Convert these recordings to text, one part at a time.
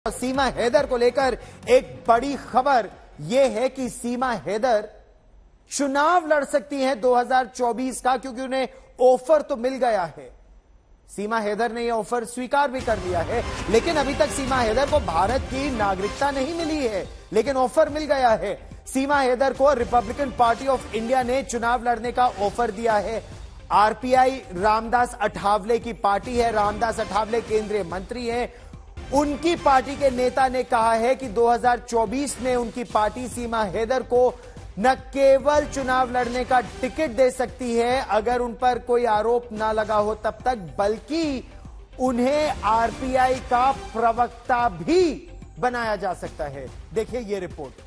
सीमा हैदर को लेकर एक बड़ी खबर यह है कि सीमा हैदर चुनाव लड़ सकती हैं 2024 का, क्योंकि उन्हें ऑफर तो मिल गया है। सीमा हैदर ने यह ऑफर स्वीकार भी कर लिया है, लेकिन अभी तक सीमा हैदर को भारत की नागरिकता नहीं मिली है, लेकिन ऑफर मिल गया है। सीमा हैदर को रिपब्लिकन पार्टी ऑफ इंडिया ने चुनाव लड़ने का ऑफर दिया है। आरपीआई रामदास अठावले की पार्टी है, रामदास अठावले केंद्रीय मंत्री हैं। उनकी पार्टी के नेता ने कहा है कि 2024 में उनकी पार्टी सीमा हैदर को न केवल चुनाव लड़ने का टिकट दे सकती है अगर उन पर कोई आरोप ना लगा हो तब तक, बल्कि उन्हें आरपीआई का प्रवक्ता भी बनाया जा सकता है। देखिए ये रिपोर्ट।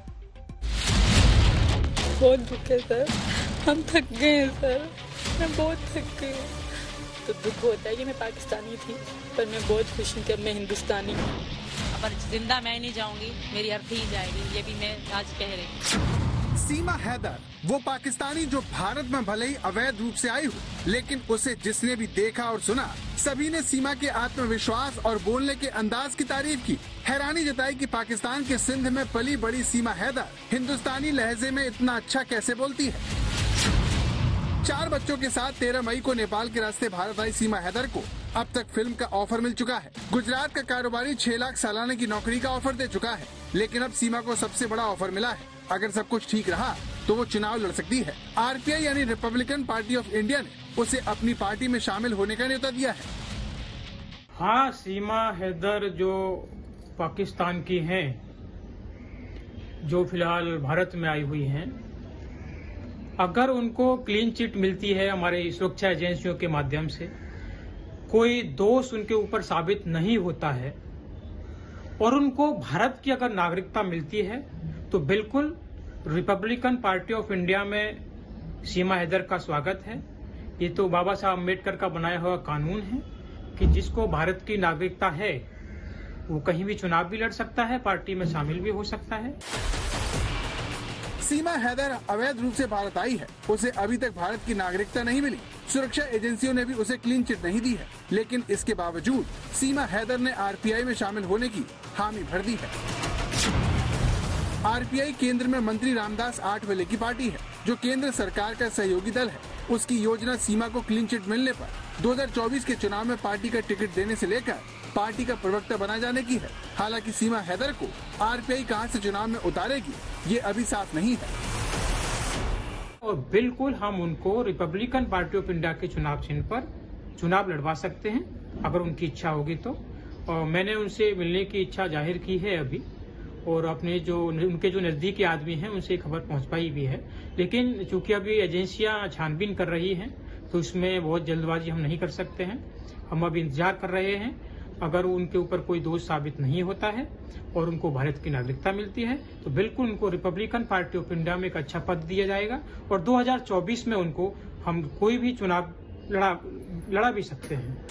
बहुत दुख है सर, हम थक गए हैं सर, मैं बहुत थक गई हूँ। तो दुख होता है कि मैं पाकिस्तानी थी, पर मैं बहुत खुश हूँ कि अब मैं हिंदुस्तानी हूँ। पर जिंदा मैं नहीं जाऊंगी, मेरी अर्थी ही जाएगी, ये भी मैं आज कह रही हूँ। सीमा हैदर वो पाकिस्तानी जो भारत में भले ही अवैध रूप से आई हो, लेकिन उसे जिसने भी देखा और सुना, सभी ने सीमा के आत्मविश्वास और बोलने के अंदाज की तारीफ की। हैरानी जताई कि पाकिस्तान के सिंध में पली बड़ी सीमा हैदर हिंदुस्तानी लहजे में इतना अच्छा कैसे बोलती है। 4 बच्चों के साथ 13 मई को नेपाल के रास्ते भारत आई सीमा हैदर को अब तक फिल्म का ऑफर मिल चुका है। गुजरात का कारोबारी 6 लाख सालाना की नौकरी का ऑफर दे चुका है, लेकिन अब सीमा को सबसे बड़ा ऑफर मिला है। अगर सब कुछ ठीक रहा तो वो चुनाव लड़ सकती है। आरपीआई यानी रिपब्लिकन पार्टी ऑफ इंडिया ने उसे अपनी पार्टी में शामिल होने का न्योता दिया है। हाँ, सीमा हैदर जो पाकिस्तान की हैं, जो फिलहाल भारत में आई हुई हैं, अगर उनको क्लीन चिट मिलती है हमारे सुरक्षा एजेंसियों के माध्यम से, कोई दोष उनके ऊपर साबित नहीं होता है और उनको भारत की अगर नागरिकता मिलती है, तो बिल्कुल रिपब्लिकन पार्टी ऑफ इंडिया में सीमा हैदर का स्वागत है। ये तो बाबा साहब अम्बेडकर का बनाया हुआ कानून है कि जिसको भारत की नागरिकता है वो कहीं भी चुनाव भी लड़ सकता है, पार्टी में शामिल भी हो सकता है। सीमा हैदर अवैध रूप से भारत आई है, उसे अभी तक भारत की नागरिकता नहीं मिली। सुरक्षा एजेंसियों ने भी उसे क्लीन चिट नहीं दी है, लेकिन इसके बावजूद सीमा हैदर ने आरपीआई में शामिल होने की हामी भर दी है। आरपीआई केंद्र में मंत्री रामदास आठवले की पार्टी है, जो केंद्र सरकार का सहयोगी दल है। उसकी योजना सीमा को क्लीन चिट मिलने पर 2024 के चुनाव में पार्टी का टिकट देने से लेकर पार्टी का प्रवक्ता बना जाने की है। हालांकि सीमा हैदर को आरपीआई कहां से चुनाव में उतारेगी, ये अभी साफ नहीं है। और बिल्कुल हम उनको रिपब्लिकन पार्टी ऑफ इंडिया के चुनाव चिन्ह पर चुनाव लड़वा सकते हैं अगर उनकी इच्छा होगी तो। और मैंने उनसे मिलने की इच्छा जाहिर की है अभी, और अपने जो उनके जो नजदीकी आदमी हैं उनसे खबर पहुंचवाई भी है। लेकिन चूंकि अभी एजेंसियां छानबीन कर रही हैं, तो उसमें बहुत जल्दबाजी हम नहीं कर सकते हैं। हम अभी इंतजार कर रहे हैं। अगर उनके ऊपर कोई दोष साबित नहीं होता है और उनको भारत की नागरिकता मिलती है, तो बिल्कुल उनको रिपब्लिकन पार्टी ऑफ इंडिया में एक अच्छा पद दिया जाएगा और 2024 में उनको हम कोई भी चुनाव लड़ा भी सकते हैं।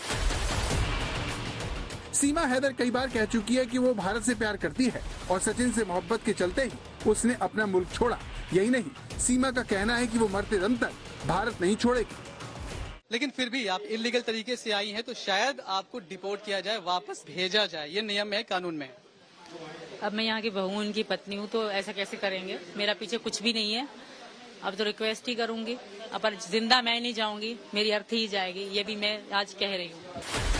सीमा हैदर कई बार कह चुकी है कि वो भारत से प्यार करती है और सचिन से मोहब्बत के चलते ही उसने अपना मुल्क छोड़ा। यही नहीं, सीमा का कहना है कि वो मरते दम तक भारत नहीं छोड़ेगी। लेकिन फिर भी आप इलीगल तरीके से आई हैं, तो शायद आपको डिपोर्ट किया जाए, वापस भेजा जाए, ये नियम है, कानून में। अब मैं यहाँ की बहू, उनकी पत्नी हूँ, तो ऐसा कैसे करेंगे? मेरा पीछे कुछ भी नहीं है। अब तो रिक्वेस्ट ही करूंगी, पर जिंदा मैं नहीं जाऊंगी, मेरी अर्थी ही जाएगी, ये भी मैं आज कह रही हूँ।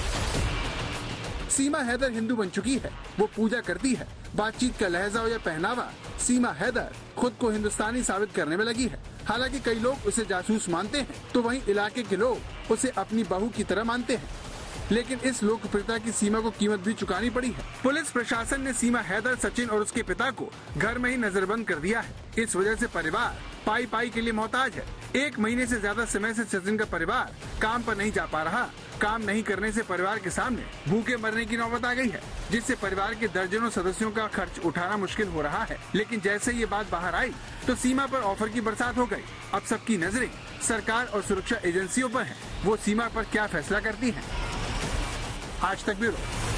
सीमा हैदर हिंदू बन चुकी है, वो पूजा करती है। बातचीत का लहजा हो या पहनावा, सीमा हैदर खुद को हिंदुस्तानी साबित करने में लगी है। हालांकि कई लोग उसे जासूस मानते हैं, तो वहीं इलाके के लोग उसे अपनी बहू की तरह मानते हैं। लेकिन इस लोकप्रियता की सीमा को कीमत भी चुकानी पड़ी है। पुलिस प्रशासन ने सीमा हैदर, सचिन और उसके पिता को घर में ही नजरबंद कर दिया है। इस वजह से परिवार पाई पाई के लिए मोहताज है। 1 महीने से ज्यादा समय से सचिन का परिवार काम पर नहीं जा पा रहा। काम नहीं करने से परिवार के सामने भूखे मरने की नौबत आ गई है, जिससे परिवार के दर्जनों सदस्यों का खर्च उठाना मुश्किल हो रहा है। लेकिन जैसे ये बात बाहर आई, तो सीमा पर ऑफर की बरसात हो गई। अब सबकी नजरें सरकार और सुरक्षा एजेंसियों पर हैं। वो सीमा पर क्या फैसला करती हैं। आज तक ब्यूरो।